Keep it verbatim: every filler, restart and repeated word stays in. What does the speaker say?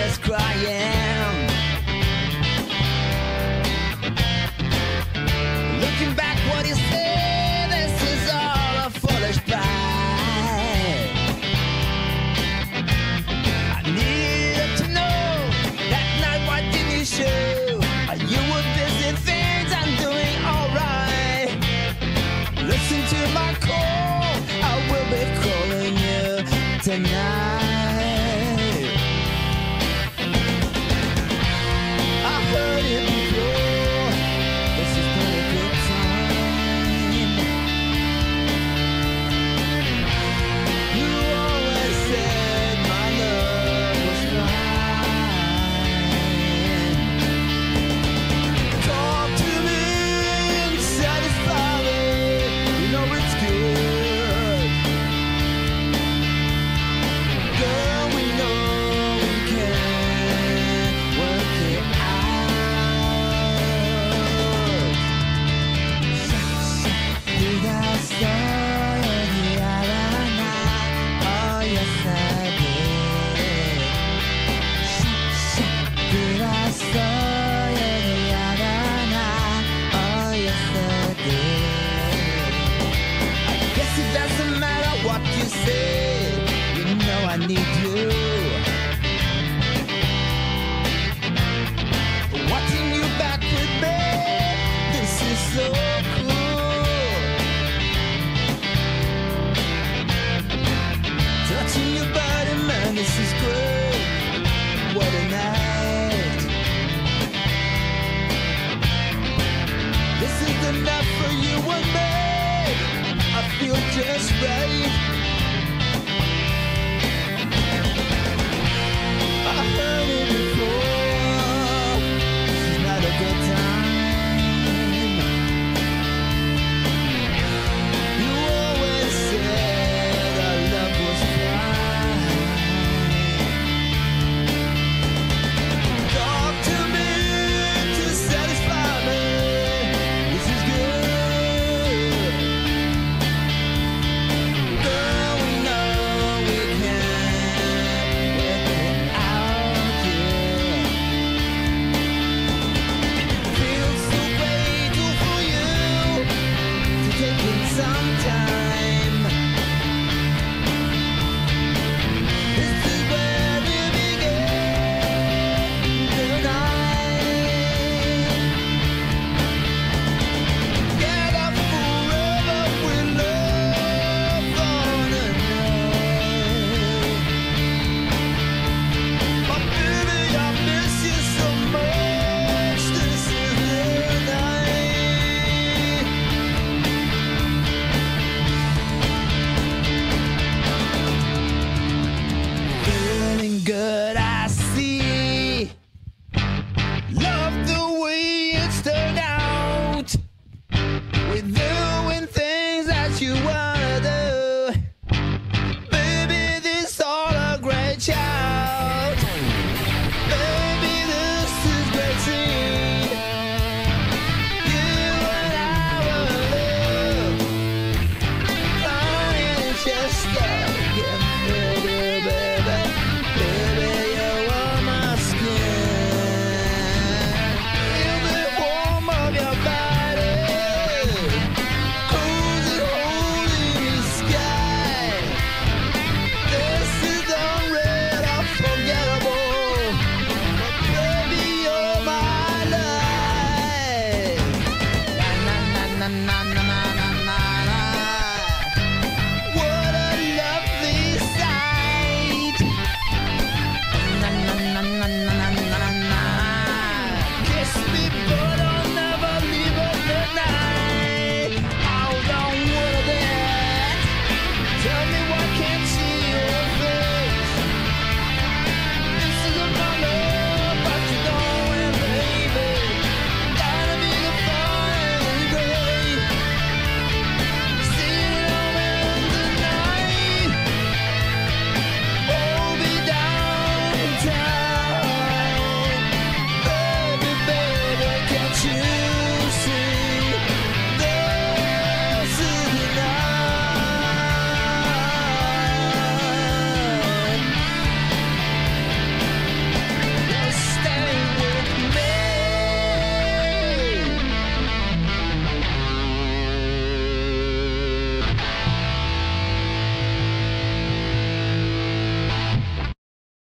was crying. Looking back, what he said, this is all a foolish pride. I needed to know that night, why didn't you show? You were busy, things I'm doing alright. Listen to my call, I will be calling you tonight. I heard it before, this is not a good time. You always said my love was fine. Talk to me and satisfy me, you know it's good. Girl, we know we can work it out. Did I start the other night? Oh yes I did. Did I start the other night? Oh yes I did. I guess it doesn't matter what you say, you know I need you. Watching you back with me, this is so cool. Touching your body, man, this is great. What a night. This is enough for you and me. I feel just right. I heard it before.